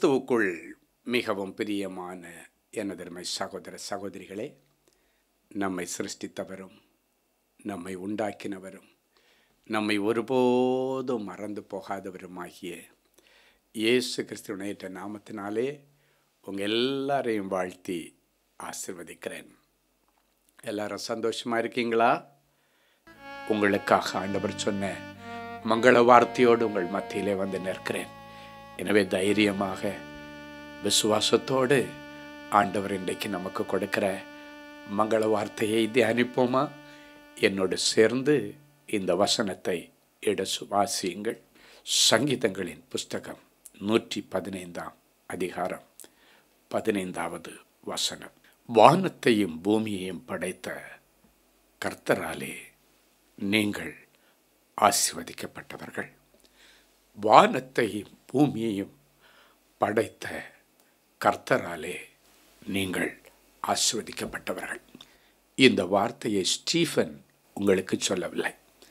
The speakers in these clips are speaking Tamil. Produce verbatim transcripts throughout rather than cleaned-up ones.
கிறிஸ்துவுக்குள் மிகவும் பிரியமான எனதருமை சகோதர சகோதரிகளே, நம்மை சிருஷ்டித்தவரும் நம்மை உண்டாக்கினவரும் நம்மை ஒருபோதும் மறந்து போகாதவருமாகிய இயேசு கிறிஸ்துவினுடைய நாமத்தினாலே உங்கள் எல்லாரையும் வாழ்த்தி ஆசீர்வதிக்கிறேன். எல்லாரும் சந்தோஷமாக இருக்கீங்களா? உங்களுக்காக ஆண்டவர் சொன்ன மங்கள வார்த்தையோடு உங்கள் மத்தியிலே வந்து நிற்கிறேன். எனவே தைரியமாக விசுவாசத்தோடு ஆண்டவர் இன்றைக்கு நமக்கு கொடுக்கிற மங்கள வார்த்தையை தியானிப்போமா? என்னோடு சேர்ந்து இந்த வசனத்தை எடுத்து வாசியுங்கள். சங்கீதங்களின் புஸ்தகம் நூற்றி பதினைந்தாம் அதிகாரம் பதினைந்தாவது வசனம். வானத்தையும் பூமியையும் படைத்த கர்த்தராலே நீங்கள் ஆசீர்வதிக்கப்பட்டவர்கள். வானத்தையும் பூமியையும் படைத்த கர்த்தராலே நீங்கள் ஆசீர்வதிக்கப்பட்டவர்கள். இந்த வார்த்தையை ஸ்டீஃபன் உங்களுக்கு சொல்லவில்லை.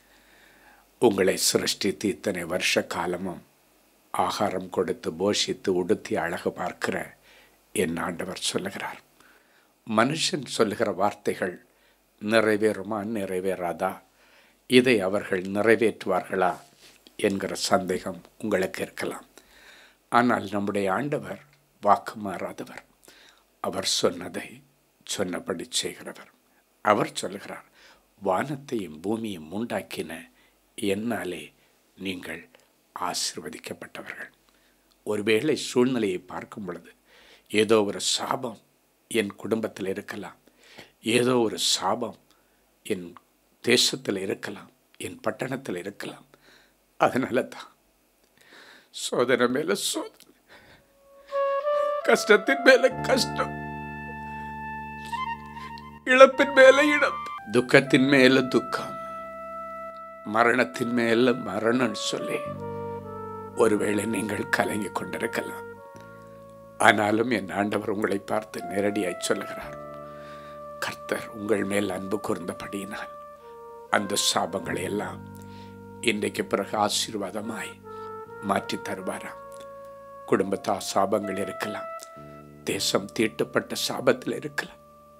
உங்களை சிருஷ்டித்து இத்தனை வருஷ காலமும் ஆகாரம் கொடுத்து போஷித்து உடுத்தி அழகு பார்க்கிற என் ஆண்டவர் சொல்லுகிறார். மனுஷன் சொல்லுகிற வார்த்தைகள் நிறைவேறுமா நிறைவேறாதா, இதை அவர்கள் நிறைவேற்றுவார்களா என்கிற சந்தேகம் உங்களுக்கு இருக்கலாம். ஆனால் நம்முடைய ஆண்டவர் வாக்கு மாறாதவர். அவர் சொன்னதை சொன்னபடி செய்கிறவர். அவர் சொல்லுகிறார், வானத்தையும் பூமியும் உண்டாக்கின என்னாலே நீங்கள் ஆசீர்வதிக்கப்பட்டவர்கள். ஒருவேளை சூழ்நிலையை பார்க்கும் பொழுது ஏதோ ஒரு சாபம் என் குடும்பத்தில் இருக்கலாம், ஏதோ ஒரு சாபம் என் தேசத்தில் இருக்கலாம், என் பட்டணத்தில் இருக்கலாம். அதனால தான் சோதனை மேல சோதனை, கஷ்டத்தின் மேல கஷ்டம், இழப்பின் மேல இழப்பு, துக்கத்தின் மேல துக்கம், மரணத்தின் மேல மரணம் சொல்லி ஒருவேளை நீங்கள் கலங்கி கொண்டிருக்கலாம். ஆனாலும் என் ஆண்டவர் உங்களை பார்த்து நேரடியாய் சொல்லுகிறார், கர்த்தர் உங்கள் மேல் அன்பு கூர்ந்தபடியினால் அந்த சாபங்களை எல்லாம் இன்றைக்கு பிறகு ஆசீர்வாதமாய் மாற்றி தருவாராம். குடும்பத்தா சாபங்கள் இருக்கலாம், தேசம் தீட்டுப்பட்ட சாபத்தில் இருக்கலாம்,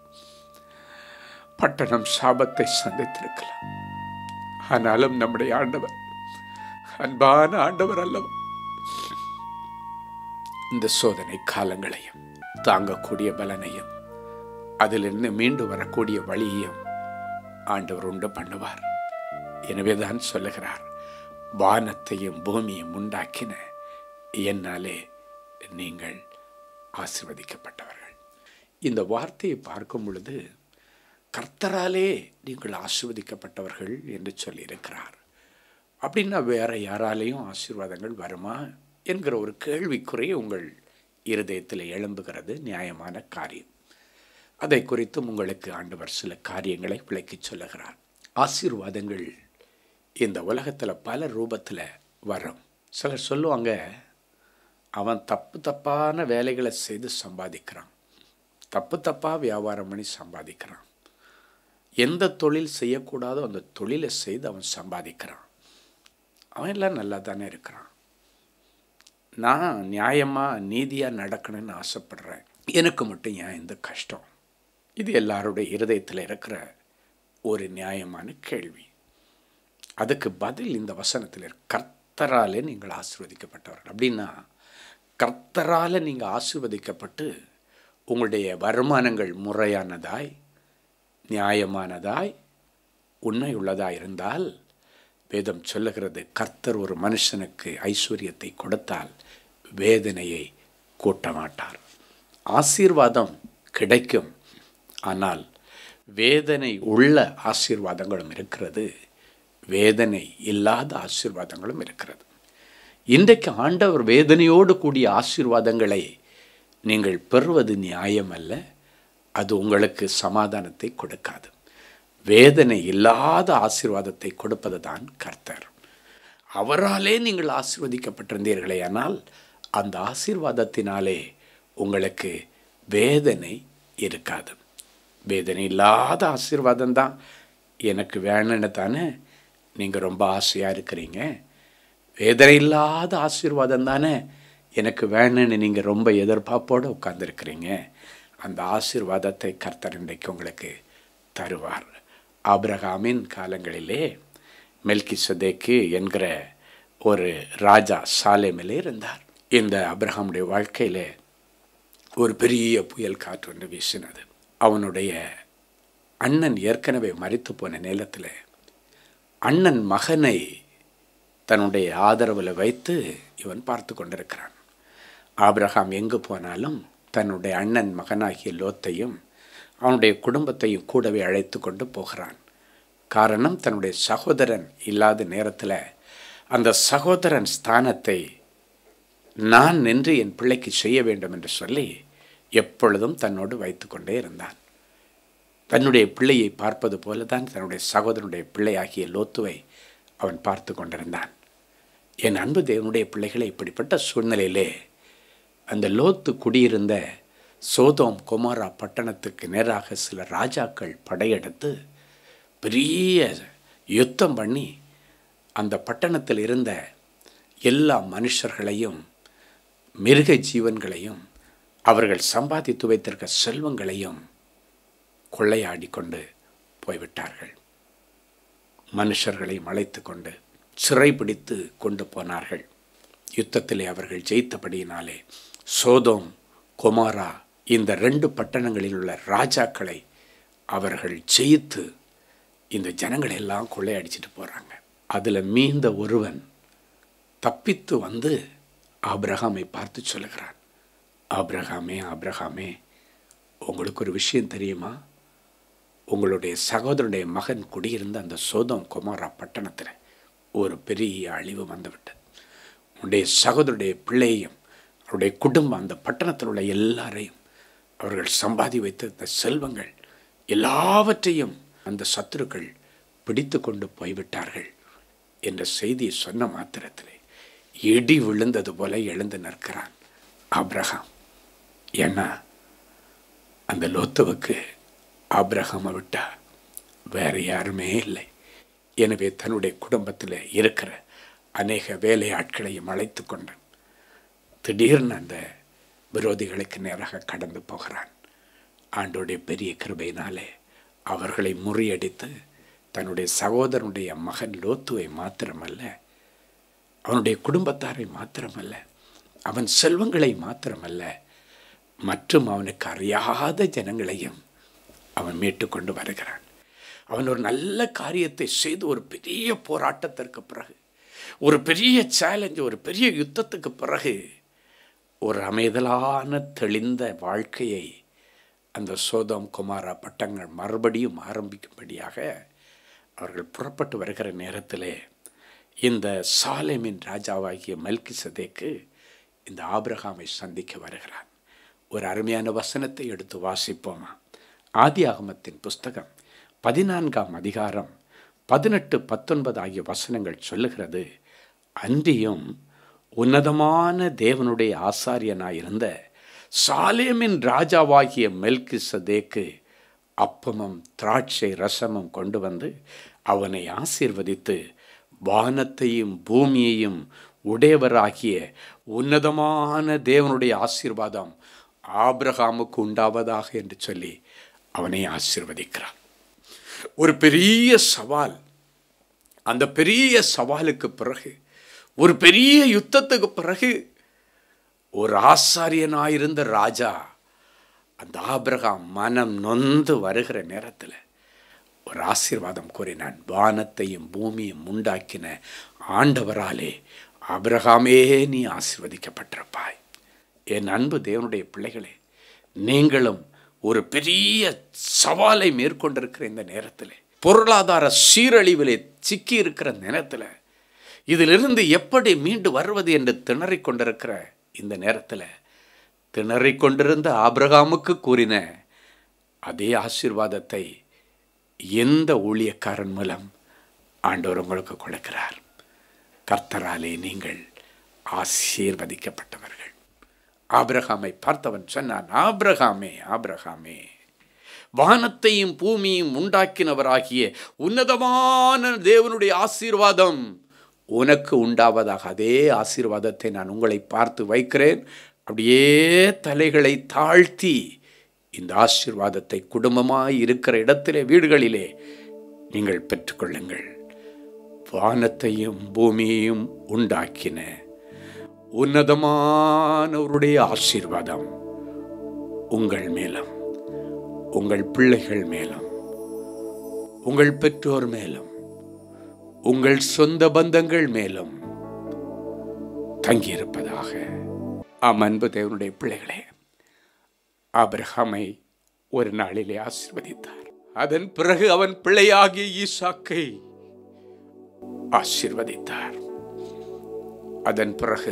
பட்டணம் சாபத்தை சந்தித்திருக்கலாம். ஆனாலும் நம்முடைய ஆண்டவர் அன்பான ஆண்டவர் அல்லவா, இந்த சோதனை காலங்களையும் தாங்கக்கூடிய பலனையும் அதிலிருந்து மீண்டு வரக்கூடிய வழியையும் ஆண்டவர் உண்டு பண்ணுவார். எனவேதான் சொல்லுகிறார், வானத்தையும் பூமியும் உண்டாக்கின என்னாலே நீங்கள் ஆசீர்வதிக்கப்பட்டவர்கள். இந்த வார்த்தையை பார்க்கும் பொழுது கர்த்தராலே நீங்கள் ஆசீர்வதிக்கப்பட்டவர்கள் என்று சொல்லியிருக்கிறார். அப்படின்னா வேற யாராலேயும் ஆசீர்வாதங்கள் வருமா என்கிற ஒரு கேள்விக்குறை உங்கள் இருதயத்தில் எழும்புகிறது. நியாயமான காரியம். அதை குறித்தும் உங்களுக்கு ஆண்டவர் சில காரியங்களை விளக்கி சொல்லுகிறார். ஆசீர்வாதங்கள் இந்த உலகத்தில் பல ரூபத்தில் வரும். சிலர் சொல்லுவாங்க, அவன் தப்பு தப்பான வேலைகளை செய்து சம்பாதிக்கிறான், தப்பு தப்பாக வியாபாரம் பண்ணி சம்பாதிக்கிறான், எந்த தொழில் செய்யக்கூடாதோ அந்த தொழிலை செய்து அவன் சம்பாதிக்கிறான், அவன் எல்லாம் நல்லா தானே இருக்கிறான், நான் நியாயமாக நீதியாக நடக்கணும்னு ஆசைப்படுறேன், எனக்கு மட்டும் ஏன் இந்த கஷ்டம்? இது எல்லாருடைய இருதயத்தில் இருக்கிற ஒரு நியாயமான கேள்வி. அதுக்கு பதில் இந்த வசனத்தில், கர்த்தராலே நீங்கள் ஆசீர்வதிக்கப்பட்டவர்கள். அப்படின்னா கர்த்தரால் நீங்கள் ஆசீர்வதிக்கப்பட்டு உங்களுடைய வருமானங்கள் முறையானதாய் நியாயமானதாய் உண்மை உள்ளதாய் இருந்தால், வேதம் சொல்லுகிறது, கர்த்தர் ஒரு மனுஷனுக்கு ஐஸ்வர்யத்தை கொடுத்தால் வேதனையை கூட்ட மாட்டார். ஆசீர்வாதம் கிடைக்கும், ஆனால் வேதனை உள்ள ஆசீர்வாதங்களும் இருக்கிறது, வேதனை இல்லாத ஆசீர்வாதங்களும் இருக்கிறது. இன்றைக்கு ஆண்டவர் வேதனையோடு கூடிய ஆசீர்வாதங்களை நீங்கள் பெறுவது நியாயம் அல்ல, அது உங்களுக்கு சமாதானத்தை கொடுக்காது. வேதனை இல்லாத ஆசீர்வாதத்தை கொடுப்பது தான் கர்த்தர். அவராலே நீங்கள் ஆசீர்வதிக்கப்பட்டிருந்தீர்களே, ஆனால் அந்த ஆசீர்வாதத்தினாலே உங்களுக்கு வேதனை இருக்காது. வேதனை இல்லாத ஆசீர்வாதம் தான் எனக்கு வேணும்னு தானே நீங்கள் ரொம்ப ஆசையாக இருக்கிறீங்க. வேதனை இல்லாத ஆசீர்வாதம் தானே எனக்கு வேணும்னு நீங்கள் ரொம்ப எதிர்பார்ப்போடு உட்கார்ந்துருக்கிறீங்க. அந்த ஆசீர்வாதத்தை கர்த்தர் இன்றைக்கு உங்களுக்கு தருவார். ஆபிரகாமின் காலங்களிலே மெல்கிசதேக்கு என்கிற ஒரு ராஜா சாலேமிலே இருந்தார். இந்த ஆபிரகாமுடைய வாழ்க்கையில் ஒரு பெரிய புயல் காற்று ஒன்று வீசினது. அவனுடைய அண்ணன் ஏற்கனவே மரித்து போன நேரத்தில் அண்ணன் மகனை தன்னுடைய ஆதரவில் வைத்து இவன் பார்த்து கொண்டிருக்கிறான். ஆபிரகாம் எங்கு போனாலும் தன்னுடைய அண்ணன் மகனாகிய லோத்தையும் அவனுடைய குடும்பத்தையும் கூடவே அழைத்து கொண்டு போகிறான். காரணம், தன்னுடைய சகோதரன் இல்லாத நேரத்தில் அந்த சகோதரன் ஸ்தானத்தை நான் நின்று என் பிள்ளைக்கு செய்ய வேண்டும் என்று சொல்லி எப்பொழுதும் தன்னோடு வைத்து கொண்டே இருந்தான். தன்னுடைய பிள்ளையை பார்ப்பது போல தான் தன்னுடைய சகோதரனுடைய பிள்ளையாகிய லோத்துவை அவன் பார்த்து கொண்டிருந்தான். என் அன்பு தேவனுடைய பிள்ளைகளை, இப்படிப்பட்ட சூழ்நிலையிலே அந்த லோத்து குடியிருந்த சோதோம் கொமோரா பட்டணத்துக்கு நேராக சில ராஜாக்கள் படையெடுத்து பெரிய யுத்தம் பண்ணி அந்த பட்டணத்தில் இருந்த எல்லா மனுஷர்களையும் மிருக ஜீவன்களையும் அவர்கள் சம்பாதித்து வைத்திருக்க செல்வங்களையும் கொள்ளையாடி கொண்டு போய்விட்டார்கள். மனுஷர்களை அழைத்து கொண்டு சிறைப்பிடித்து கொண்டு போனார்கள். யுத்தத்திலே அவர்கள் ஜெயித்தபடியினாலே சோதோம் கொமோரா இந்த ரெண்டு பட்டணங்களில் உள்ள ராஜாக்களை அவர்கள் ஜெயித்து இந்த ஜனங்களை எல்லாம் கொள்ளையடிச்சிட்டு போகிறாங்க. அதில் மீந்த ஒருவன் தப்பித்து வந்து ஆபிரகாமை பார்த்து சொல்லுகிறான், ஆபிரகாமே ஆபிரகாமே, உங்களுக்கு ஒரு விஷயம் தெரியுமா? உங்களுடைய சகோதரனுடைய மகன் குடியிருந்த அந்த சோதோம் கொமோரா பட்டணத்தில் ஒரு பெரிய அழிவு வந்துவிட்டது. உன்னுடைய சகோதரனுடைய பிள்ளையையும் அவருடைய குடும்பம், அந்த பட்டணத்தில் உள்ள எல்லாரையும், அவர்கள் சம்பாதி வைத்த இந்த செல்வங்கள் எல்லாவற்றையும் அந்த சத்துருக்கள் பிடித்து கொண்டு போய்விட்டார்கள் என்ற செய்தியை சொன்ன மாத்திரத்திலே இடி விழுந்தது போல எழுந்து நிற்கிறான் ஆபிரகாம். ஏன்னா அந்த லோத்துவுக்கு ஆபிரகாமை விட்டா வேற யாருமே இல்லை. எனவே தன்னுடைய குடும்பத்தில் இருக்கிற அநேக வேலை ஆட்களையும் அழைத்து கொண்டான். திடீர்னு அந்த விரோதிகளுக்கு நேராக கடந்து போகிறான். ஆண்டோடைய பெரிய கிருபையினாலே அவர்களை முறியடித்து தன்னுடைய சகோதரனுடைய மகன் லோத்துவை மாத்திரமல்ல, அவனுடைய குடும்பத்தாரை மாத்திரமல்ல, அவன் செல்வங்களை மாத்திரமல்ல, மற்றும் அவனுக்கு அறியாத ஜனங்களையும் அவன் மீட்டு கொண்டு வருகிறான். அவன் ஒரு நல்ல காரியத்தை செய்து ஒரு பெரிய போராட்டத்திற்கு பிறகு, ஒரு பெரிய சேலஞ்சு, ஒரு பெரிய யுத்தத்துக்கு பிறகு ஒரு அமைதலான தெளிந்த வாழ்க்கையை அந்த சோதோம் கொமோரா பட்டங்கள் மறுபடியும் ஆரம்பிக்கும்படியாக அவர்கள் புறப்பட்டு வருகிற நேரத்தில் இந்த சாலேமின் ராஜாவாகிய மெல்கிசதேக்கு இந்த ஆபிரகாமை சந்திக்க வருகிறான். ஒரு அருமையான வசனத்தை எடுத்து வாசிப்போமா? ஆதியாகமத்தின் புஸ்தகம் பதினான்காம் அதிகாரம் பதினெட்டு பத்தொன்பது ஆகிய வசனங்கள் சொல்லுகிறது, அன்றியும் உன்னதமான தேவனுடைய ஆசாரியனாயிருந்த சாலேமின் ராஜாவாகிய மெல்கிசதேக்கு அப்பமும் திராட்சை ரசமும் கொண்டு வந்து அவனை ஆசீர்வதித்து வானத்தையும் பூமியையும் உடையவராகிய உன்னதமான தேவனுடைய ஆசீர்வாதம் ஆபிரகாமுக்கு உண்டாவதாக என்று சொல்லி அவனை ஆசீர்வதிக்கிறான். ஒரு பெரிய சவால். அந்த பெரிய சவாலுக்கு பிறகு, ஒரு பெரிய யுத்தத்துக்கு பிறகு, ஒரு ஆசாரியனாயிருந்த ராஜா அந்த ஆபிரகாம் மனம் நொந்து வருகிற நேரத்தில் ஒரு ஆசீர்வாதம் கூறினான். வானத்தையும் பூமியும் உண்டாக்கின ஆண்டவராலே ஆபிரகாமே நீ ஆசீர்வதிக்கப்பட்டிருப்பாய். என் அன்பு தேவனுடைய பிள்ளைகளே, நீங்களும் ஒரு பெரிய சவாலை மேற்கொண்டிருக்கிற இந்த நேரத்தில், பொருளாதார சீரழிவிலே சிக்கி இருக்கிற நேரத்தில், இதிலிருந்து எப்படி மீண்டு வருவது என்று திணறிக் கொண்டிருக்கிற இந்த நேரத்தில், திணறிக் கொண்டிருந்த ஆபிரகாமுக்கு கூறின அதே ஆசீர்வாதத்தை எந்த ஊழியக்காரன் மூலம் ஆண்டவர் உங்களுக்கு கொடுக்கிறார். கர்த்தராலே நீங்கள் ஆசீர்வதிக்கப்பட்டவர்கள். ஆபிரகாமை பார்த்தவன் சொன்னான், ஆபிரகாமே ஆபிரகாமே, வானத்தையும் பூமியும் உண்டாக்கினவராகிய உன்னதமான தேவனுடைய ஆசீர்வாதம் உனக்கு உண்டாவதாக அதே ஆசீர்வாதத்தை நான் உங்களை பார்த்து வைக்கிறேன். அப்படியே தலைகளை தாழ்த்தி இந்த ஆசீர்வாதத்தை குடும்பமாய் இருக்கிற இடத்திலே, வீடுகளிலே நீங்கள் பெற்றுக்கொள்ளுங்கள். வானத்தையும் பூமியையும் உண்டாக்கின உன்னதமானவருடைய ஆசீர்வாதம் உங்கள் மேலும், உங்கள் பிள்ளைகள் மேலும், உங்கள் பெற்றோர் மேலும், உங்கள் சொந்த பந்தங்கள் மேலும் தங்கியிருப்பதாக. ஆம் அன்பு தேவனுடைய பிள்ளைகளே, ஆபிரகாமை ஒரு நாளிலே ஆசீர்வதித்தார். அதன் பிறகு அவன் பிள்ளையாகிய ஈசாக்கை ஆசீர்வதித்தார். அதன் பிறகு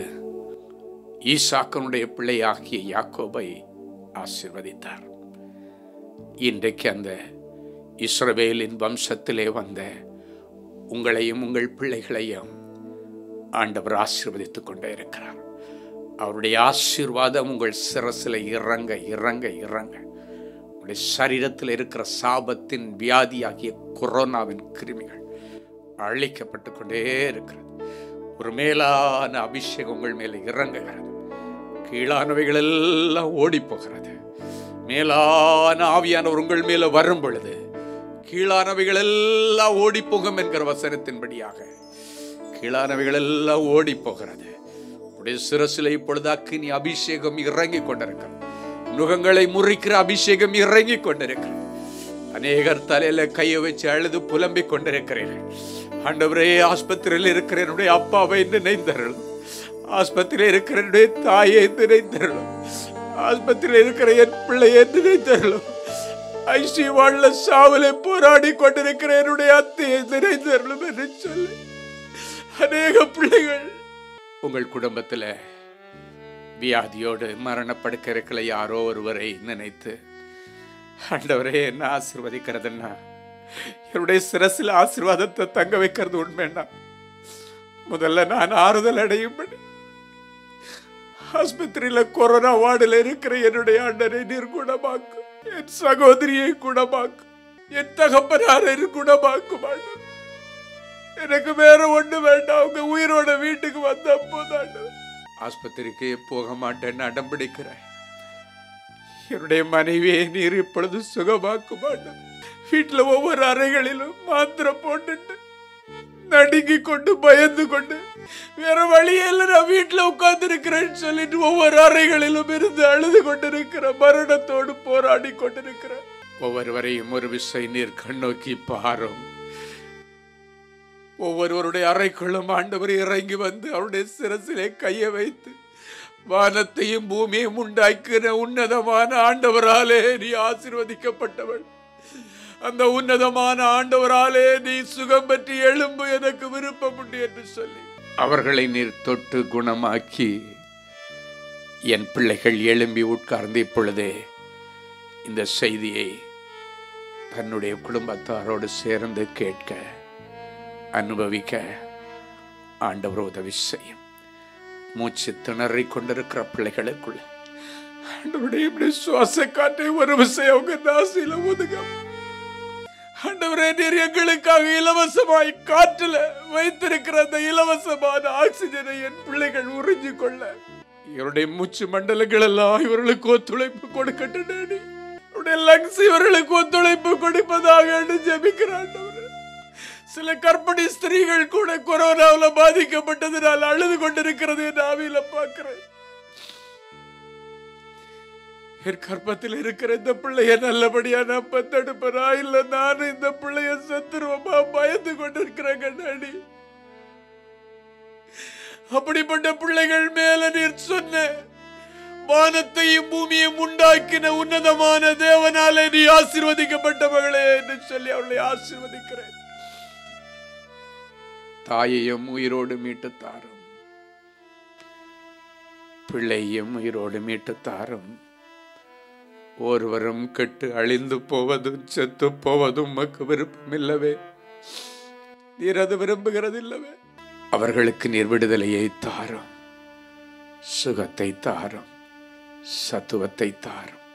ஈசாக்கனுடைய பிள்ளையாகிய யாக்கோபை ஆசீர்வதித்தார். இன்றைக்கு அந்த இஸ்ரவேலின் வம்சத்திலே வந்த உங்களையும் உங்கள் பிள்ளைகளையும் ஆண்டவர் ஆசீர்வதித்துக் கொண்டே இருக்கிறார். அவருடைய ஆசீர்வாதம் உங்கள் சிரசில் இறங்க இறங்க இறங்க உங்களுடைய சரீரத்தில் இருக்கிற சாபத்தின் வியாதியாகிய கொரோனாவின் கிருமிகள் அழிக்கப்பட்டு கொண்டே இருக்கிறது. ஒரு மேலான அபிஷேகம் உங்கள் மேலே இறங்குகிறது. கீழானவைகள் எல்லாம் ஓடி போகிறது. மேலான ஆவியானவர் உங்கள் மேலே வரும் பொழுது கீழானவைகள் எல்லாம் ஓடி போகும் என்கிற வசனத்தின்படியாக கீழானவைகள் எல்லாம் ஓடி போகிறது. உடைய சிரசில் இப்பொழுது அக்கினி அபிஷேகம் இறங்கி கொண்டிருக்கிறது. நுகங்களை முறிக்கிற அபிஷேகம் இறங்கி கொண்டிருக்கிறது. அநேகர் தலையில கையை வச்சு அழுது புலம்பிக் கொண்டிருக்கிறீர்கள். ஆண்டவரே, ஆஸ்பத்திரியில் இருக்கிற என்னுடைய அப்பாவை நினைந்தருளும், ஆஸ்பத்திரியில் இருக்கிற என்னுடைய தாயை நினைந்தருளும், ஆஸ்பத்திரியில் இருக்கிற என் பிள்ளையை நினைந்தருளும், ஐசி வாழ்ல சாவலை போராடி கொண்டிருக்கிற என்னுடைய அத்தையை நினைந்தருளும் என்று சொல்லி அநேக பிள்ளைகள் உங்கள் குடும்பத்தில் வியாதியோடு மரணப்படுக்க இருக்கிற யாரோ ஒருவரை நினைத்து, ஆண்டவரே என்ன ஆசீர்வதிக்கிறதுன்னா என்னுடைய சிரசில் ஆசீர்வாதத்தை தங்க வைக்கிறது உண்மைன்னா முதல்ல நான் ஆறுதல் அடையும்படி ஆஸ்பத்திரியில கொரோனா வார்டில் இருக்கிற என்னுடைய அண்ணனை நீர் குணமாக்கும், என் சகோதரியை குணமாக்கும், என் தகப்பனாரை குணமாக்கும். எனக்கு வேற ஒண்ணு வேண்டாம். அவங்க உயிரோட வீட்டுக்கு வந்த போதான் ஆஸ்பத்திரிக்கு போக மாட்டேன்னு அடம்பிடிக்கிற என்னுடைய மனைவியை நீர் இப்பொழுது சுகமாக்க மாட்டேன். வீட்டுல ஒவ்வொரு அறைகளிலும் மாத்திரை போட்டுட்டு நடுங்கி கொண்டு பயந்து கொண்டு வேற வழியே இல்லை, நான் வீட்டுல உட்கார்ந்து இருக்கிறேன்னு சொல்லிட்டு ஒவ்வொரு அறைகளிலும் இருந்து அழுது கொண்டிருக்கிற, மரணத்தோடு போராடி கொண்டிருக்கிற ஒவ்வொருவரையும் ஒரு விசை நீர் கண்ணோக்கி பாரும். ஒவ்வொருவருடைய அறைக்குள்ளும் ஆண்டவர் இறங்கி வந்து அவருடைய சிரசிலே கையை வைத்து, வானத்தையும் பூமியையும் உண்டாக்கின உன்னதமான ஆண்டவராலே நீ ஆசீர்வதிக்கப்பட்டவள், அந்த உன்னதமான ஆண்டவராலே நீ சுகம் பெற்று எழும்பு, எனக்கு விருப்பம் உண்டு என்று சொல்லி அவர்களை நீர் தொட்டு குணமாக்கி என் பிள்ளைகள் எழும்பி உட்கார்ந்து இப்பொழுதே இந்த செய்தியை தன்னுடைய குடும்பத்தாரோடு சேர்ந்து கேட்க அனுபவிக்க ஆண்டவர் உதவி செய்யும். மூச்சு திணறி கொண்டிருக்கிற பிள்ளைகளுக்குள்ள ஆண்டவருடைய இப்படி சுவாச காற்றை ஒரு விஷயம் அவங்க நாசில ஒதுங்க. ஆண்டவரே, நீர் எங்களுக்காக இலவசமாய் காற்றுல வைத்திருக்கிற அந்த இலவசமான ஆக்சிஜனை என் பிள்ளைகள் உறிஞ்சு கொள்ள இவருடைய மூச்சு மண்டலங்கள் எல்லாம் இவர்களுக்கு ஒத்துழைப்பு கொடுக்கட்டும். இவருடைய லங்ஸ் இவர்களுக்கு ஒத்துழைப்பு கொடுப்பதாக ஜெபிக்கிறார். சில கர்ப்பிணி ஸ்திரீகள் கூட கொரோனாவில பாதிக்கப்பட்டதுனால் அழுது கொண்டிருக்கிறது என் ஆவியில பார்க்கிறேன். என் கர்ப்பத்தில் இருக்கிற இந்த பிள்ளைய நல்லபடியா நான் பத்தெடுப்பனா இல்ல நானும் இந்த பிள்ளைய சத்துருவமா பயந்து கொண்டிருக்கிறேன் கண்ணாடி. அப்படிப்பட்ட பிள்ளைகள் மேல நீர் சொன்ன வானத்தையும் பூமியையும் உண்டாக்கின உன்னதமான தேவனாலே நீ ஆசீர்வதிக்கப்பட்டவர்களே என்று சொல்லி அவளை ஆசீர்வதிக்கிறேன். தாயையும் உயிரோடு மீட்டு தாரும், பிள்ளையும் உயிரோடு மீட்டு தாரும். ஒருவரும் கெட்டு அழிந்து போவதும் செத்து போவதும் உமக்கு விருப்பம் இல்லவே, நீர் அது விரும்புகிறது இல்லவே. அவர்களுக்கு நீர் விடுதலையை தாரும், சுகத்தை தாரும், சத்துவத்தை தாரும்,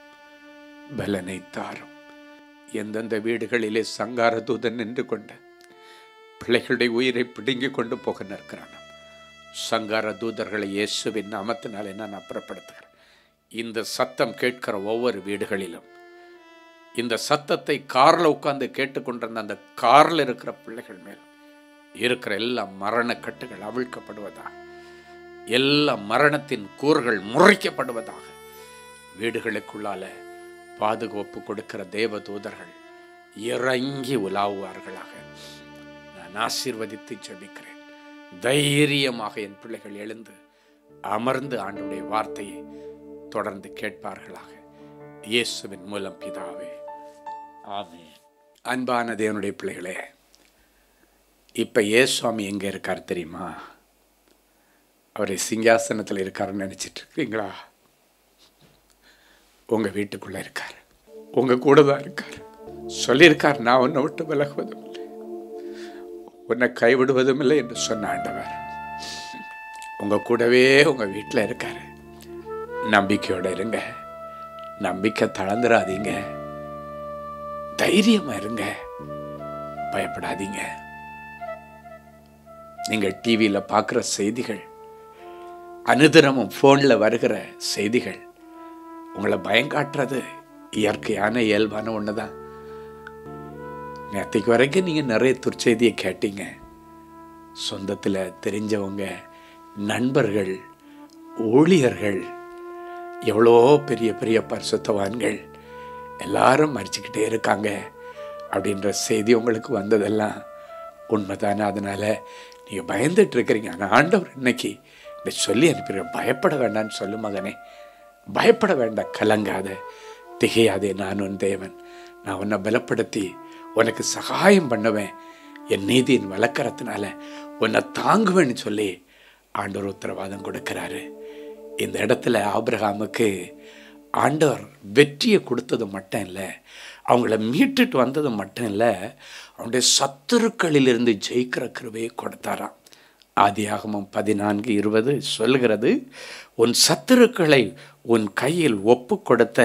பலனை தாரும். எந்தெந்த வீடுகளிலே சங்கார தூதன் நின்று கொண்ட பிள்ளைகளுடைய உயிரை பிடுங்கி கொண்டு போக நிற்கிறான். சங்கார தூதர்களை இயேசுவின் நாமத்தினாலே நான் அப்புறப்படுத்துகிறேன். இந்த சத்தம் கேட்கிற ஒவ்வொரு வீடுகளிலும், இந்த சத்தத்தை காரில் உட்கார்ந்து கேட்டுக்கொண்டிருந்த அந்த காரில் இருக்கிற பிள்ளைகள் மேல் இருக்கிற எல்லா மரண கட்டுகள் அவிழ்க்கப்படுவதாக, எல்லா மரணத்தின் கூறுகள் முறைக்கப்படுவதாக, வீடுகளுக்குள்ளால பாதுகாப்பு கொடுக்கிற தேவ தூதர்கள் இறங்கி உலாவுவார்களாக. நான் ஆசீர்வதித்து ஜெபிக்கிறேன். தைரியமாக என் பிள்ளைகள் எழுந்து அமர்ந்து ஆண்டவருடைய வார்த்தையை தொடர்ந்து கேட்பார்களாக. இயேசுவின் மூலம் பிதாவே, ஆமென். அன்பான தேவனுடைய பிள்ளைகளே, இப்ப இயேசுவாமி எங்க இருக்கார் தெரியுமா? அவரை சிங்காசனத்தில் இருக்காருன்னு நினைச்சிட்டு இருக்கீங்களா? உங்க வீட்டுக்குள்ள இருக்கார், உங்க கூட தான் இருக்கார். சொல்லியிருக்கார், நான் உன்னை விட்டு விலகுவதும் இல்லை, உன்னை கைவிடுவதும் இல்லை என்று சொன்ன ஆண்டவர் உங்க கூடவே உங்க வீட்டில் இருக்காரு. நம்பிக்கையோட இருங்க, நம்பிக்கை தளர்ந்துடாதீங்க, தைரியமா இருங்க, பயப்படாதீங்க. நீங்கள் டிவியில் பார்க்குற செய்திகள், அனுதினமும் ஃபோனில் வருகிற செய்திகள் உங்களை பயங்காட்டுறது இயற்கையான இயல்பான ஒன்று தான். நேற்றுக்கு வரைக்கும் நீங்கள் நிறைய துர்ச்செய்தியை கேட்டீங்க. சொந்தத்தில் தெரிஞ்சவங்க, நண்பர்கள், ஊழியர்கள், எவ்வளோ பெரிய பெரிய பரிசுத்தவான்கள் எல்லாரும் மறிச்சுக்கிட்டே இருக்காங்க அப்படின்ற செய்தி உங்களுக்கு வந்ததெல்லாம் உண்மைதானே? அதனால் நீங்கள் பயந்துட்டு இருக்கிறீங்க. ஆனால் ஆண்டவர் இன்னைக்கு இந்த சொல்லி அனுப்பிடுற, பயப்பட வேண்டான்னு சொல்லு மகனே, பயப்பட வேண்டாம், கலங்காத, திகையாதே, நான் உன் தேவன், நான் உன்னை பலப்படுத்தி உனக்கு சகாயம் பண்ணுவேன், என் நீதியின் வழக்கறதுனால உன்னை தாங்குவேன்னு சொல்லி ஆண்டவர் உத்தரவாதம் கொடுக்கிறாரு. இந்த இடத்துல ஆபிரகாமுக்கு ஆண்டவர் வெற்றியை கொடுத்தது மட்டும் இல்லை, அவங்கள மீட்டுட்டு வந்தது மட்டும் இல்லை, அவனுடைய சத்துருக்களிலிருந்து ஜெயிக்கிற கிருபையை கொடுத்தாராம். ஆதியாகமம் பதினான்கு இருபது சொல்லுகிறது, உன் சத்துருக்களை உன் கையில் ஒப்பு கொடுத்த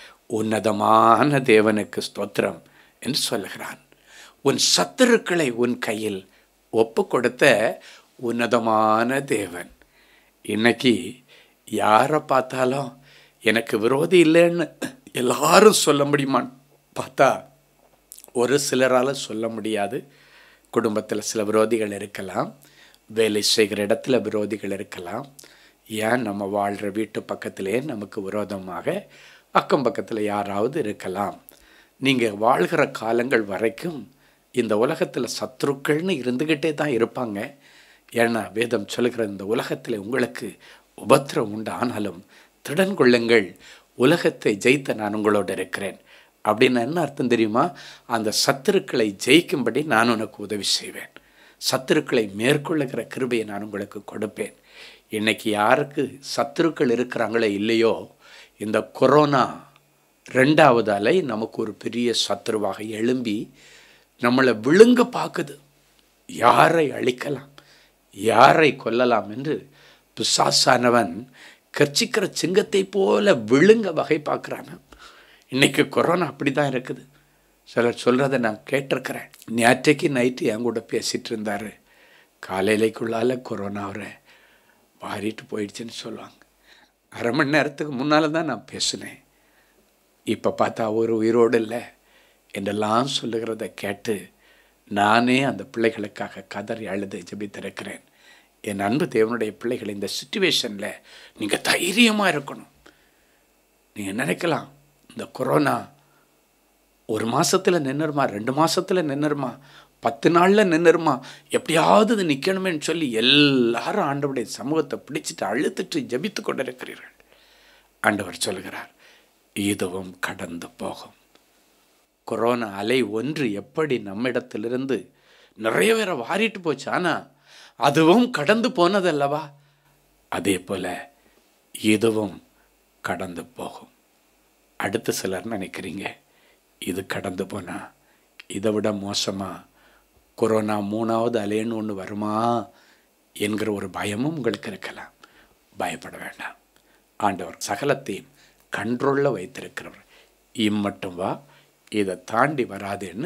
உன்னதமான தேவனுக்கு ஸ்தோத்திரம் என்று சொல்லுகிறான். உன் சத்துருக்களை உன் கையில் ஒப்பு கொடுத்த உன்னதமான தேவன். இன்னைக்கு யாரை பார்த்தாலும் எனக்கு விரோதி இல்லைன்னு எல்லாரும் சொல்ல முடியுமான்னு பார்த்தா ஒரு சிலரால் சொல்ல முடியாது. குடும்பத்தில் சில விரோதிகள் இருக்கலாம், வேலை செய்கிற இடத்துல விரோதிகள் இருக்கலாம், ஏன் நம்ம வாழ்கிற வீட்டு பக்கத்திலே நமக்கு விரோதமாக அக்கம் பக்கத்தில் யாராவது இருக்கலாம். நீங்கள் வாழ்கிற காலங்கள் வரைக்கும் இந்த உலகத்தில் சத்துருக்கள்னு இருந்துக்கிட்டே தான் இருப்பாங்க. ஏன்னா வேதம் சொல்லுகிற இந்த உலகத்தில் உங்களுக்கு உபத்திரம் உண்டு, ஆனாலும் திடன் கொள்ளுங்கள், உலகத்தை ஜெயித்த நான் உங்களோடு இருக்கிறேன். அப்படின்னு என்ன அர்த்தம் தெரியுமா? அந்த சத்துருக்களை ஜெயிக்கும்படி நான் உனக்கு உதவி செய்வேன், சத்துருக்களை மேற்கொள்ளுகிற கிருபையை நான் உங்களுக்கு கொடுப்பேன். இன்னைக்கு யாருக்கு சத்துருக்கள் இருக்கிறாங்களோ இல்லையோ, இந்த கொரோனா ரெண்டாவது அலை நமக்கு ஒரு பெரிய சத்துருவாக எழும்பி நம்மளை விழுங்க பார்க்குது. யாரை அழிக்கலாம், யாரை கொல்லலாம் என்று பிசாசானவன் கர்ச்சிக்கிற சிங்கத்தை போல விழுங்க வகை பார்க்குறான். இன்னைக்கு கொரோனா அப்படி தான் இருக்குது. சிலர் சொல்கிறத நான் கேட்டிருக்கிறேன். நேற்றைக்கு நைட்டு என் கூட பேசிகிட்டு இருந்தார், காலையிலைக்குள்ளால் கொரோனா அவரை வாரிட்டு போயிடுச்சுன்னு சொல்லுவாங்க. அரை மணி நேரத்துக்கு முன்னால் தான் நான் பேசினேன், இப்போ பார்த்தா ஒரு உயிரோடு இல்லை என்றெல்லாம் சொல்லுகிறத கேட்டு நானே அந்த பிள்ளைகளுக்காக கதறி அழுது ஜெபித்திருக்கிறேன். என் அன்பு தேவனுடைய பிள்ளைகள், இந்த சிச்சுவேஷனில் நீங்கள் தைரியமாக இருக்கணும். நீங்கள் நினைக்கலாம், இந்த கொரோனா ஒரு மாதத்தில் நின்றுருமா, ரெண்டு மாதத்தில் நின்றுருமா, பத்து நாளில் நின்றுருமா, எப்படியாவது இது நிற்கணுமேன்னு சொல்லி எல்லாரும் ஆண்டவருடைய சமூகத்தை பிடிச்சிட்டு அழுத்துட்டு ஜபித்து கொண்டிருக்கிறீர்கள். ஆண்டவர் சொல்கிறார், இதுவும் கடந்து போகும். கொரோனா அலை ஒன்று எப்படி நம்மிடத்திலிருந்து நிறைய பேரை வாரிட்டு போச்சு, ஆனால் அதுவும் கடந்து போனதல்லவா, அதே போல் இதுவும் கடந்து போகும். அடுத்த சிலர் நினைக்கிறீங்க, இது கடந்து போனால் இதை விட மோசமாக கொரோனா மூணாவது அலைன்னு ஒன்று வருமா என்கிற ஒரு பயமும் உங்களுக்கு இருக்கலாம். பயப்பட வேண்டாம், ஆண்டவர் சகலத்தையும் கண்ட்ரோலில் வைத்திருக்கிறவர். இம்மட்டும் வா, இதை தாண்டி வராதுன்னு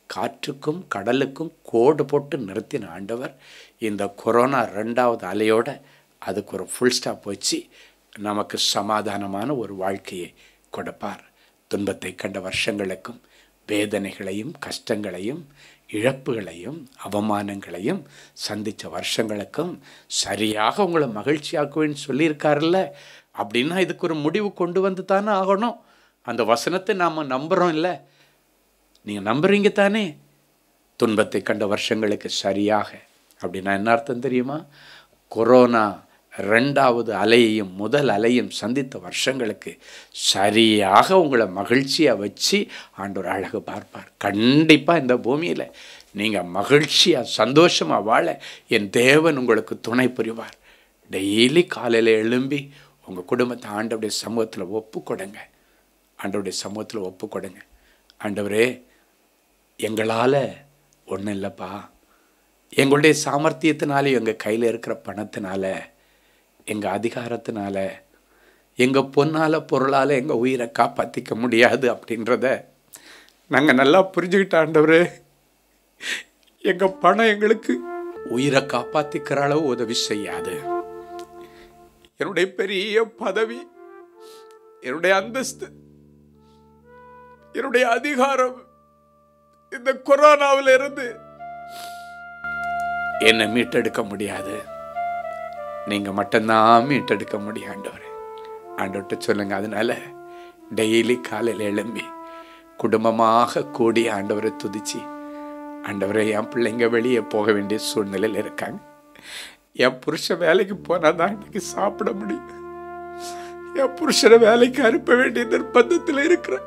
காற்றுக்கும் கடலுக்கும் கோடு போட்டு நிறுத்தின ஆண்டவர் இந்த கொரோனா ரெண்டாவது அலையோட அதுக்கு ஒரு ஃபுல் ஸ்டாப் வச்சு நமக்கு சமாதானமான ஒரு வாழ்க்கையை கொடுப்பார். துன்பத்தை கண்ட வருஷங்களுக்கும் வேதனைகளையும் கஷ்டங்களையும் இழப்புகளையும் அவமானங்களையும் சந்தித்த வருஷங்களுக்கும் சரியாக உங்களை மகிழ்ச்சியாக்குவேன்னு சொல்லியிருக்காருல்ல. அப்படின்னா இதுக்கு ஒரு முடிவு கொண்டு வந்து தானே ஆகணும். அந்த வசனத்தை நாம் நம்புகிறோம் இல்லை? நீங்கள் நம்புறீங்க தானே? துன்பத்தை கண்ட வருஷங்களுக்கு சரியாக அப்படின்னா என்ன அர்த்தம் தெரியுமா? கொரோனா ரெண்டாவது அலையையும் முதல் அலையும் சந்தித்த வருஷங்களுக்கு சரியாக உங்களை மகிழ்ச்சியாக வச்சு ஆண்டவர் அழகு பார்ப்பார். கண்டிப்பாக இந்த பூமியில் நீங்கள் மகிழ்ச்சியாக சந்தோஷமாக வாழ என் தேவன் உங்களுக்கு துணை புரிவார். டெய்லி காலையில் எழும்பி உங்கள் குடும்பத்தை ஆண்டவருடைய சமூகத்தில் ஒப்பு கொடுங்க. ஆண்டவருடைய சமூகத்தில் ஒப்பு கொடுங்க. ஆண்டவரே, எங்களால் ஒன்றும் இல்லைப்பா, எங்களுடைய சாமர்த்தியத்தினால, எங்கள் கையில் இருக்கிற பணத்தினால, எங்கள் அதிகாரத்தினால, எங்கள் பொண்ணால் பொருளால் எங்கள் உயிரை காப்பாற்றிக்க முடியாது அப்படின்றத நாங்கள் நல்லா புரிஞ்சுக்கிட்ட ஆண்டவரே. எங்கள் பணம் எங்களுக்கு உயிரை காப்பாற்றிக்கிற அளவு உதவி செய்யாது. என்னுடைய பெரிய பதவி, என்னுடைய அந்தஸ்து, என்னுடைய அதிகாரம் இந்த கொரோனாவில் இருந்து என்னை மீட்டெடுக்க முடியாது. நீங்க மட்டும்தான் மீட்டெடுக்க முடியும் ஆண்டவரே. ஆண்டவர்கிட்ட சொல்லுங்க. அதனால டெய்லி காலையில் எழும்பி குடும்பமாக கூடி ஆண்டவரை துதிச்சு, ஆண்டவரை, என் பிள்ளைங்க வெளியே போக வேண்டிய சூழ்நிலையில் இருக்காங்க, என் புருஷன் வேலைக்கு போனால் தான் இன்னைக்கு சாப்பிட முடியும், என் புருஷனை வேலைக்கு அனுப்ப வேண்டிய நிர்பந்தத்தில் இருக்கிறேன்,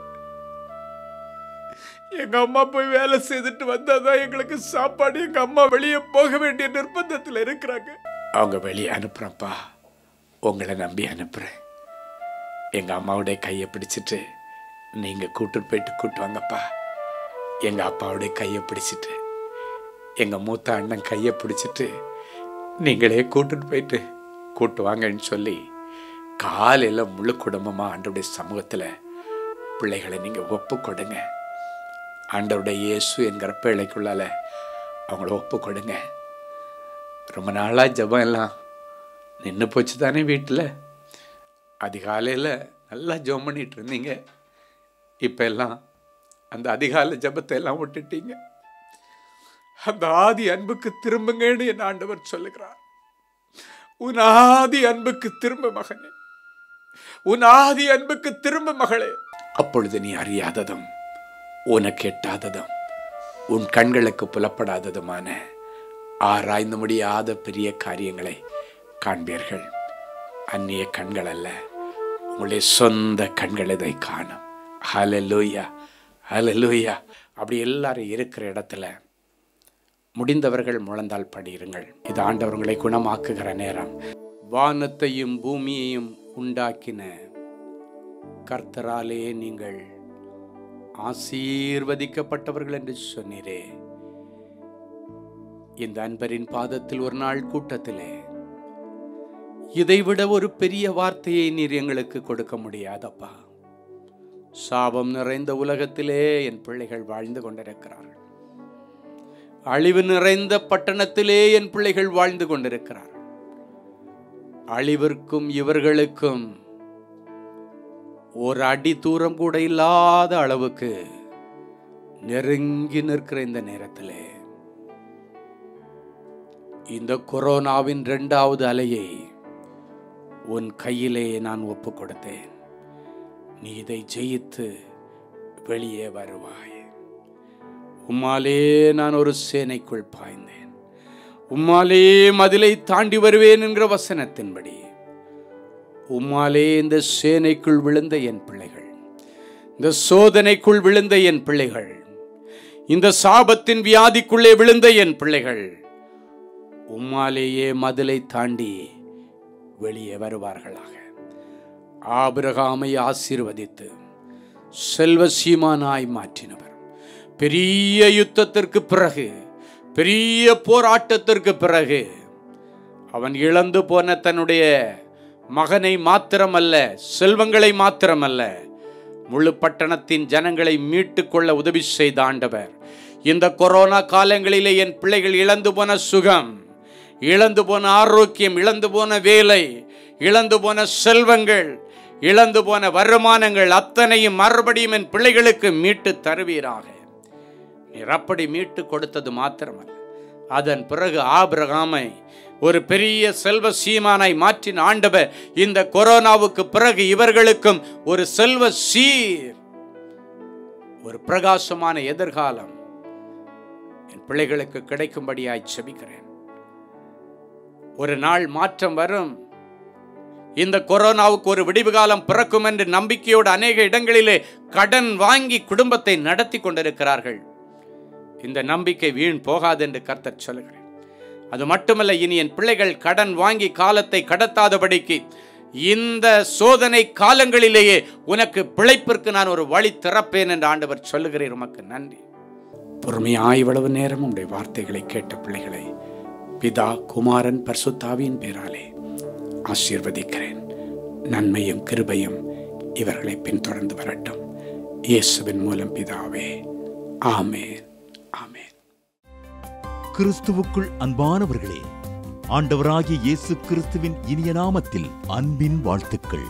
எங்க அம்மா போய் வேலை செய்துட்டு வந்தாதான் எங்களுக்கு சாப்பாடு, எங்க அம்மா வெளியே போக வேண்டிய நிர்பந்தத்தில் இருக்கிறாங்க, அவங்க வெளியே அனுப்புறப்பா, உங்களை நம்பி அனுப்புறேன். எங்க அம்மாவுடைய கையை பிடிச்சிட்டு நீங்க கூட்டு போயிட்டு கூட்டு வாங்கப்பா. எங்க அப்பாவுடைய கையை பிடிச்சிட்டு, எங்க மூத்த அண்ணன் கையை பிடிச்சிட்டு நீங்களே கூட்டுட்டு போயிட்டு கூட்டு வாங்கன்னு சொல்லி காலையில் முழு குடும்பமாக ஆண்டவருடைய சமூகத்தில் பிள்ளைகளை நீங்கள் ஒப்பு கொடுங்க. ஆண்டவருடைய இயேசு என்கிற பிள்ளைக்குள்ளால அவங்கள ஒப்பு கொடுங்க. ரொம்ப நாளாக ஜபம் எல்லாம் நின்று போச்சு தானே வீட்டில். அதிகாலையில் நல்லா ஜபம் பண்ணிட்டு இருந்தீங்க, இப்போ எல்லாம் அந்த அதிகாலை ஜபத்தை எல்லாம் விட்டுட்டீங்க. அந்த ஆதி அன்புக்கு திரும்புங்கன்னு என் ஆண்டவர் சொல்லுகிறார். உன் ஆதி அன்புக்கு திரும்ப மகனே, உன் ஆதி அன்புக்கு திரும்ப மகளே. அப்பொழுது நீ அறியாததும் உனக்கு எட்டாததும் உன் கண்களுக்கு புலப்படாததுமான ஆராய்ந்து முடியாத பெரிய காரியங்களை காண்பீர்கள். அந்நிய கண்கள் அல்ல, உங்களுடைய சொந்த கண்கள் இதை காணும். ஹல்லேலூயா, ஹல்லேலூயா. அப்படி எல்லாரும் இருக்கிற இடத்துல முடிந்தவர்கள் முழந்தால் படியிருங்கள். இது ஆண்டவர்களை குணமாக்குகிற நேரம். வானத்தையும் பூமியையும் உண்டாக்கின கர்த்தராலே நீங்கள் ஆசீர்வதிக்கப்பட்டவர்கள் என்று சொன்னீரே. இந்த அன்பரின் பாதத்தில் ஒரு நாள் கூட்டத்திலே இதைவிட ஒரு பெரிய வார்த்தையை நீர் எங்களுக்கு கொடுக்க முடியாதப்பா. சாபம் நிறைந்த உலகத்திலே என் பிள்ளைகள் வாழ்ந்து கொண்டிருக்கிறார்கள். அழிவு நிறைந்த பட்டணத்திலே என் பிள்ளைகள் வாழ்ந்து கொண்டிருக்கிறார்கள். அழிவிற்கும் இவர்களுக்கும் ஒரு அடி தூரம் கூட இல்லாத அளவுக்கு நெருங்கி நிற்கிற இந்த நேரத்திலே இந்த கொரோனாவின் இரண்டாவது அலையை உன் கையிலே நான் ஒப்பு கொடுத்தேன். நீ இதை ஜெயித்து வெளியே வருவாய். உம்மாலே நான் ஒரு சேனைக்குள் பாய்ந்தேன், உம்மாலே மதிலை தாண்டி வருவேன் என்கிற வசனத்தின்படி உம்மாலே இந்த சேனைக்குள் விழுந்த என் பிள்ளைகள், இந்த சோதனைக்குள் விழுந்த என் பிள்ளைகள், இந்த சாபத்தின் வியாதிக்குள்ளே விழுந்த என் பிள்ளைகள் உம்மாலேயே மதிலை தாண்டி வெளியே வருவார்களாக. ஆபிரகாமை ஆசீர்வதித்து செல்வ சீமானாய் மாற்றினவர், பெரிய யுத்தத்திற்கு பிறகு, பெரிய போராட்டத்திற்கு பிறகு அவன் இழந்து போன தன்னுடைய மகனை மாத்திரமல்ல, செல்வங்களை மாத்திரமல்ல, முழு பட்டணத்தின் ஜனங்களை மீட்டு கொள்ள உதவி செய்த ஆண்டவர் இந்த கொரோனா காலங்களிலே என் பிள்ளைகள் இழந்து போன சுகம், இழந்து போன ஆரோக்கியம், இழந்து போன வேலை, இழந்து போன செல்வங்கள், இழந்து போன வருமானங்கள் அத்தனையும் மறுபடியும் என் பிள்ளைகளுக்கு மீட்டு தருவீராக. நீர் அப்படி மீட்டு கொடுத்தது மாத்திரமல்ல, அதன் பிறகு ஆபிரகாமை ஒரு பெரிய செல்வ சீமானாய் மாற்றின ஆண்டவர் இந்த கொரோனாவுக்கு பிறகு இவர்களுக்கும் ஒரு செல்வ சீர், ஒரு பிரகாசமான எதிர்காலம் என் பிள்ளைகளுக்கு கிடைக்கும்படியாய் செபிக்கிறேன். ஒரு நாள் மாற்றம் வரும். இந்த கொரோனாவுக்கு ஒரு விடிவு காலம் பிறக்கும் என்று நம்பிக்கையோடு அநேக இடங்களிலே கடன் வாங்கி குடும்பத்தை நடத்தி கொண்டிருக்கிறார்கள். இந்த நம்பிக்கை வீண் போகாது என்று கர்த்தர் சொல்லுகிறேன். அது மட்டுமல்ல, இனி என் பிள்ளைகள் கடன் வாங்கி காலத்தை கடத்தாதபடிக்கு இந்த சோதனை காலங்களிலேயே உனக்கு பிழைப்பிற்கு நான் ஒரு வழி திறப்பேன் என்று ஆண்டவர் சொல்லுகிறேன். உமக்கு நன்றி. பொறுமையாய் இவ்வளவு நேரம் உடைய வார்த்தைகளை கேட்ட பிள்ளைகளை பிதா, குமாரன், பரிசுத்தாவியின் பேராலே ஆசீர்வதிக்கிறேன். நன்மையும் கிருபையும் இவர்களை பின்தொடர்ந்து வரட்டும். இயேசுவின் மூலம் பிதாவே, ஆமென், ஆமென். கிறிஸ்துவுக்குள் அன்பானவர்களே, ஆண்டவராகிய இயேசு கிறிஸ்துவின் இனிய நாமத்தில் அன்பின் வாழ்த்துக்கள்.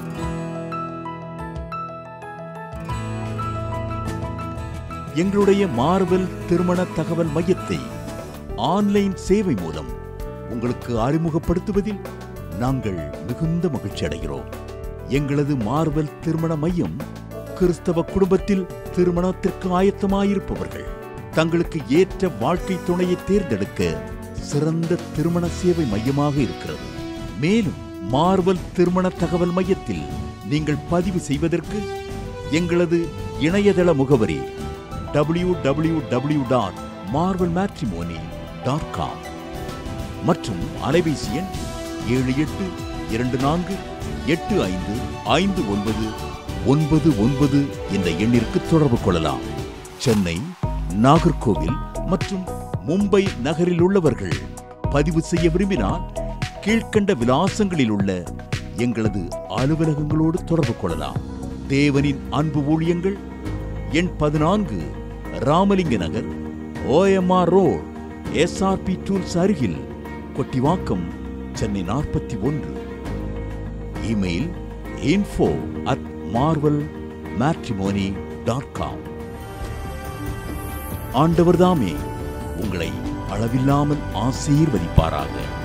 எங்களுடைய மார்வெல் திருமண தகவல் மையத்தை ஆன்லைன் சேவை மூலம் உங்களுக்கு அறிமுகப்படுத்துவதில் நாங்கள் மிகுந்த மகிழ்ச்சி அடைகிறோம். எங்களது மார்வெல் திருமண மையம் கிறிஸ்தவ குடும்பத்தில் திருமணத்திற்கு ஆயத்தமாயிருப்பவர்கள் தங்களுக்கு ஏற்ற வாழ்க்கை துணையை தேர்ந்தெடுக்க சிறந்த திருமண சேவை மையமாக இருக்கிறது. மேலும் மார்வெல் திருமண தகவல் மையத்தில் நீங்கள் பதிவு செய்வதற்கு எங்களது இணையதள முகவரி W W W dot Marvel Matrimony dot com மற்றும் அலைபேசி எண் ஏழு எட்டு இரண்டு நான்கு எட்டு ஐந்து ஐந்து ஒன்பது ஒன்பது ஒன்பது என்ற எண்ணிற்கு தொடர்பு கொள்ளலாம். சென்னை, நாகர்கோவில் மற்றும் மும்பை நகரில் உள்ளவர்கள் பதிவு செய்ய விரும்பினால் கீழ்கண்ட விலாசங்களில் உள்ள எங்களது அலுவலகங்களோடு தொடர்பு கொள்ளலாம். தேவனின் அன்பு ஊழியங்கள் எண் பதினான்கு, Ramalinga Nagar, OMR road, SRP tools அருகில், கொட்டிவாக்கம், சென்னை நாற்பத்தி ஒன்று. Email info at marvel matrimony dot com. ஆண்டவர் தாமே உங்களை அளவில்லாமல் ஆசீர்வதிப்பாராக.